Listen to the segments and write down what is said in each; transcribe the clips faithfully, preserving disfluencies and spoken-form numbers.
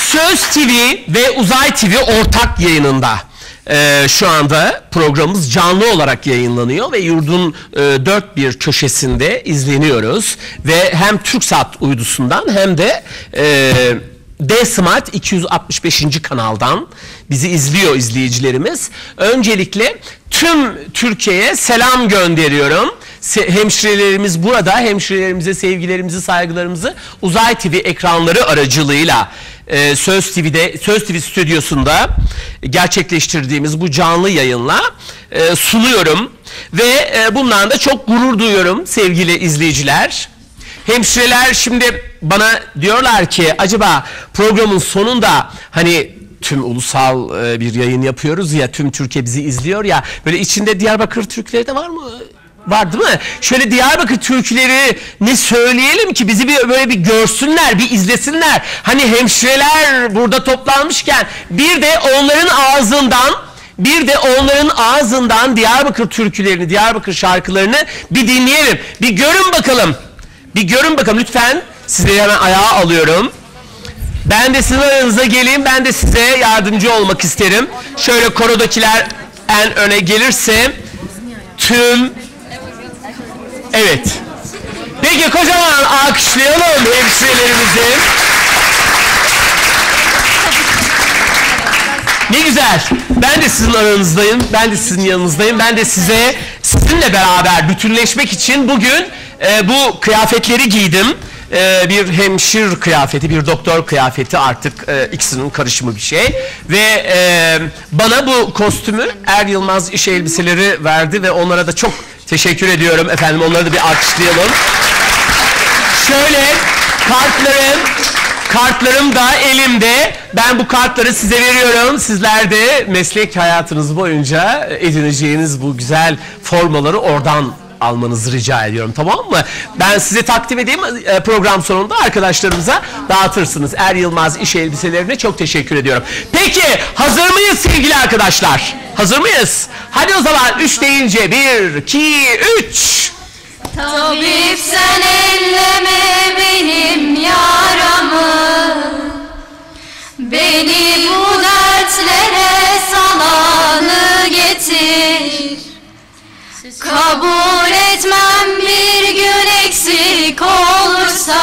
Söz T V ve Uzay T V ortak yayınında. Ee, şu anda programımız canlı olarak yayınlanıyor ve yurdun e, dört bir köşesinde izleniyoruz. Ve hem TürkSat uydusundan hem de e, D-Smart iki yüz altmış beşinci kanaldan bizi izliyor izleyicilerimiz. Öncelikle tüm Türkiye'ye selam gönderiyorum. Se hemşirelerimiz burada, hemşirelerimize sevgilerimizi, saygılarımızı Uzay T V ekranları aracılığıyla e, Söz T V'de, Söz T V stüdyosunda gerçekleştirdiğimiz bu canlı yayınla e, sunuyorum. Ve e, bundan da çok gurur duyuyorum sevgili izleyiciler. Hemşireler şimdi bana diyorlar ki acaba programın sonunda hani tüm ulusal e, bir yayın yapıyoruz ya, tüm Türkiye bizi izliyor ya, böyle içinde Diyarbakır Türkleri de var mı? Var değil mi? Şöyle Diyarbakır Türkleri ne söyleyelim ki bizi bir böyle bir görsünler, bir izlesinler. Hani hemşireler burada toplanmışken bir de onların ağzından bir de onların ağzından Diyarbakır türkülerini, Diyarbakır şarkılarını bir dinleyelim. Bir görün bakalım. Bir görün bakalım lütfen. Sizi hemen ayağa alıyorum. Ben de sizin aranıza geleyim. Ben de size yardımcı olmak isterim. Şöyle korodakiler en öne gelirse tüm... Evet. Peki kocaman alkışlayalım hemşirelerimizi. Ne güzel. Ben de sizin aranızdayım. Ben de sizin yanınızdayım. Ben de size sizinle beraber bütünleşmek için bugün e, bu kıyafetleri giydim. E, bir hemşir kıyafeti, bir doktor kıyafeti, artık e, ikisinin karışımı bir şey. Ve e, bana bu kostümü Er Yılmaz İş Elbiseleri verdi ve onlara da çok teşekkür ediyorum efendim. Onları da bir alkışlayalım. Şöyle kartlarım, kartlarım da elimde. Ben bu kartları size veriyorum. Sizler de meslek hayatınız boyunca edineceğiniz bu güzel formaları oradan almanızı rica ediyorum, tamam mı? Ben size takdim edeyim, program sonunda arkadaşlarımıza dağıtırsınız. Er Yılmaz İş Elbiselerine çok teşekkür ediyorum. Peki hazır mıyız sevgili arkadaşlar? Hazır mıyız? Hadi o zaman üç deyince bir, iki, üç. Tabip sen elleme benim yaramı, beni bu dertlere salanı getir. Kabul etmem bir gün eksik olursa,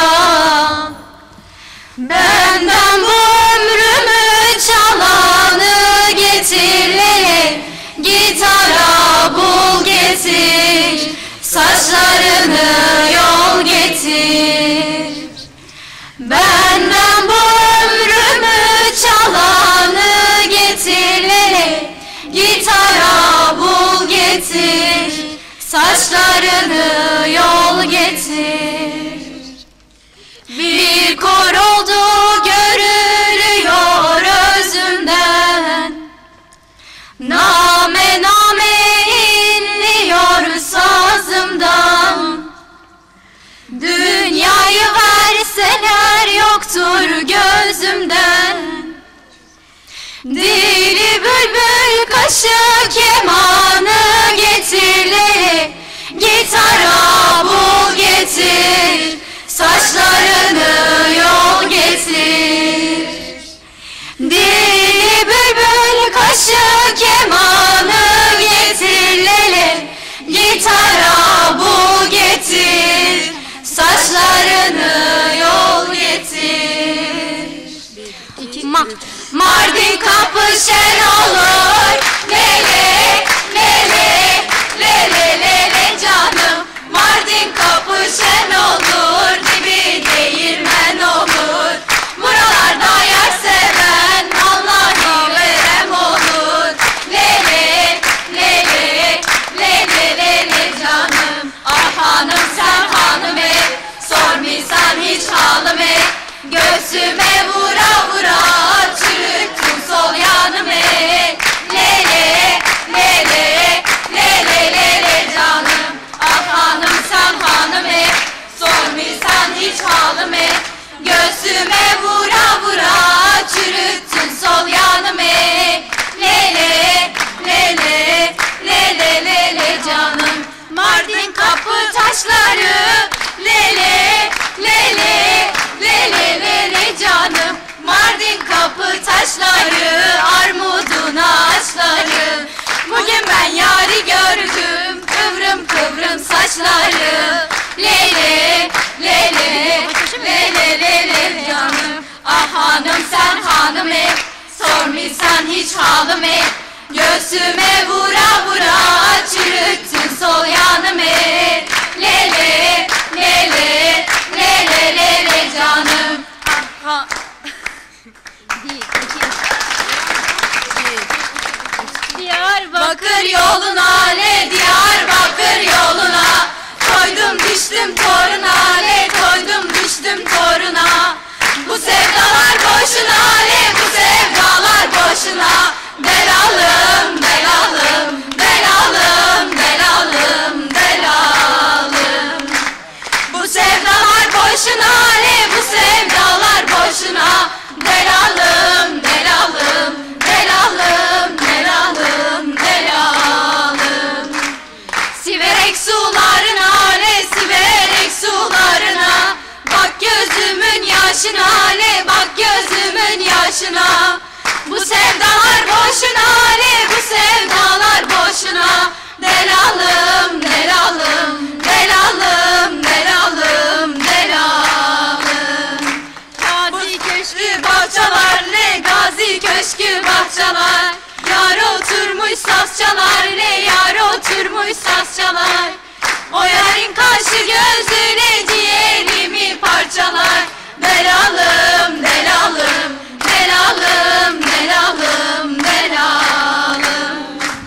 benden bu ömrümü çalanı getir. Lele gitara bul getir, saçlarını yol getir. Benden bu ömrümü çalanı getir. Lele gitara bul getir, saçlarını yol getir. Bir kor oldu görülüyor özümden, name name inliyor sazımdan. Dünyayı verseler yoktur gözümden, dili bülbül kaşı kemanı getir. Lele gitara bul getir, saçlarını yol getir. Dili bülbül kaşı kemanı getir. Lele gitara bul getir, saçlarını yol getir. Ma Mardin kapı şen olur. Lele lele lele lele canım. Mardin kapı şen olur, dibi değirmen olur. Buralarda yar seven Allah'ı verem olur. Lele lele lele lele canım. Ah hanım sen hanım e, sormuşsan hiç halım e. Göğsüme vura vura çürüttün sol yanımı. Lele lele lele lele canım. Ah hanım sen hanım e, sormuşsan kapı taşları, armudun ağaçları. Bugün ben yari gördüm, kıvrım kıvrım saçları. Lele, lele, lele, lele canım. Ah hanım sen hanım e, sormuşsan hiç halım e. Göğsüme vura vura çürüttün sol yanım e. Lele, lele, lele, lele canım. Ah, Diyarbakır yoluna, le Diyarbakır yoluna. Koydum düştüm toruna, le koydum düştüm toruna. Bu sevdalar boşuna, le bu sevdalar boşuna. Belalım, belalım, belalım, belalım, belalım. Bu sevdalar boşuna, le bu sevdalar boşuna. Belalım, belalım, belalım, belalım, belalım. Siverek sularına, le siverek sularına. Bak gözümün yaşına, le bak gözümün yaşına. Bu sevdalar boşuna, le bu sevdalar boşuna. Belalım, belalım, belalım, belalım, belalım. Gazi köşkü bahçalar, le Gazi köşkü bahçalar. Yar oturmuş sazçalar, le yar oturmuş sazçalar. O yarın kaşı gözüne ciğerimi parçalar. Belalım, belalım, belalım, belalım, belalım.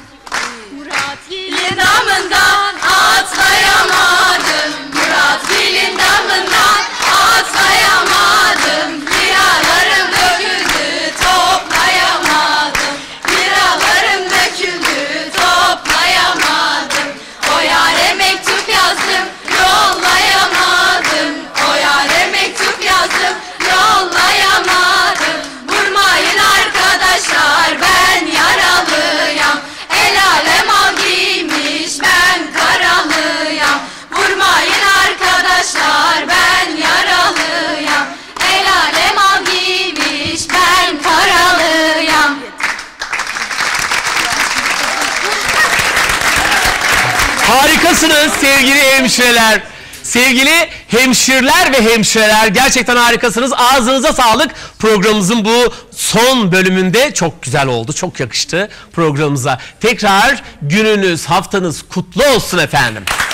Muratgil'in damından atlayamadım. Muratgil'in damından atlayamadım. Liralarım döküldü, toplayamadım. Liralarım döküldü, toplayamadım. O yâre mektup yazdım, yollayamadım. O yâre mektup yazdım, yollayamadım. Vurmayın arkadaşlar, ben yaralıyam. El alem al giymiş, ben karalıyam. Vurmayın arkadaşlar, ben yaralıyam. El alem al giymiş, ben karalıyam. Harikasınız sevgili hemşireler. Sevgili hemşireler ve hemşireler, gerçekten harikasınız. Ağzınıza sağlık. Programımızın bu son bölümünde çok güzel oldu. Çok yakıştı programımıza. Tekrar gününüz, haftanız kutlu olsun efendim.